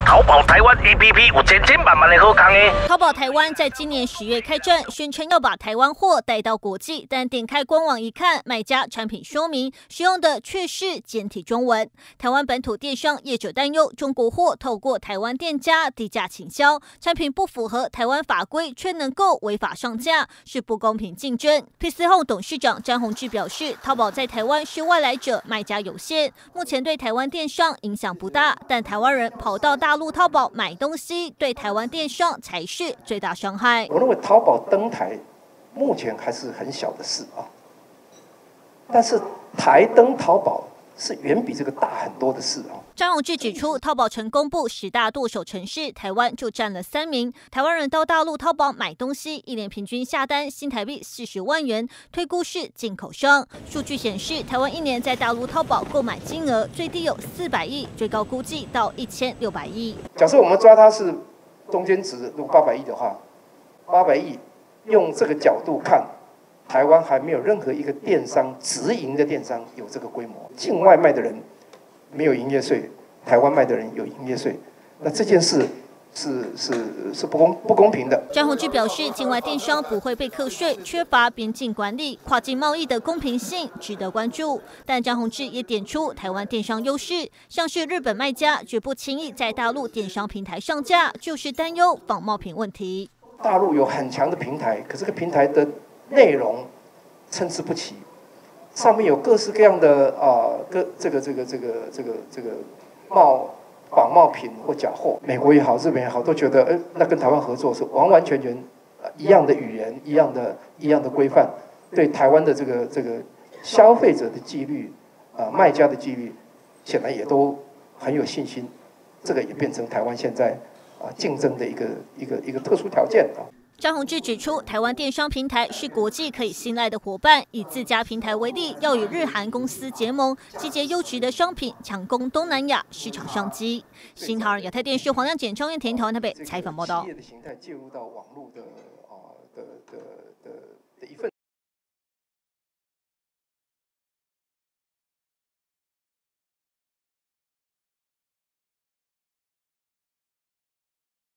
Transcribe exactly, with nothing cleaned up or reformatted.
淘宝台湾 A P P 有千千万万的好康的。 淘宝台湾在今年十月开战，宣称要把台湾货带到国际，但点开官网一看，卖家产品说明使用的却是简体中文。台湾本土电商业者担忧，中国货透过台湾店家低价倾销，产品不符合台湾法规，却能够违法上架，是不公平竞争。P C Home 董事长詹宏志表示，淘宝在台湾是外来者，卖家有限，目前对台湾电商影响不大，但台湾人跑到大陆淘宝买东西，对台湾电商才是最大伤害。 我认为淘宝登台目前还是很小的事啊，但是台登淘宝是远比这个大很多的事啊。 张宏志指出，淘宝曾公布十大剁手城市，台湾就占了三名。台湾人到大陆淘宝买东西，一年平均下单新台币四十万元，推估是进口商。数据显示，台湾一年在大陆淘宝购买金额最低有四百亿，最高估计到一千六百亿。 假设我们抓它是中间值，如果八百亿的话，八百亿用这个角度看，台湾还没有任何一个电商直营的电商有这个规模。境外卖的人没有营业税，台湾卖的人有营业税，那这件事是是是不公不公平的。 张宏志表示，境外电商不会被课税，缺乏边境管理，跨境贸易的公平性值得关注。但张宏志也点出台湾电商优势，像是日本卖家绝不轻易在大陆电商平台上架，就是担忧仿冒品问题。 大陆有很强的平台，可是这个平台的内容参差不齐，上面有各式各样的啊，各这个这个这个这个这个冒仿冒品或假货。美国也好，日本也好，都觉得，哎，那跟台湾合作是完完全全一样的语言，一样的一样的规范，对台湾的这个这个消费者的纪律啊，卖家的纪律，显然也都很有信心。这个也变成台湾现在啊竞争的一个一个一个特殊条件啊。 张宏志指出，台湾电商平台是国际可以信赖的伙伴。以自家平台为例，要与日韩公司结盟，集结优质的商品，抢攻东南亚市场商机。新唐人亚太电视黄亮简、张燕田台湾台北采访报道。 企业的形态介入到网络的啊的的的的一份。